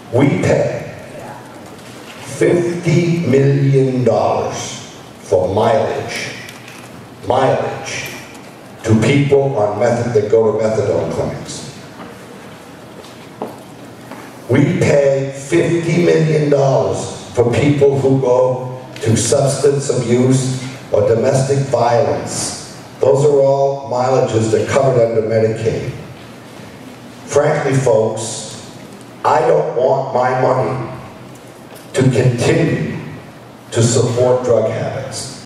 We pay $50 million for mileage to people on that go to methadone clinics. We pay $50 million for people who go to substance abuse or domestic violence. Those are all mileages that are covered under Medicaid. Frankly, folks, I don't want my money to continue to support drug habits.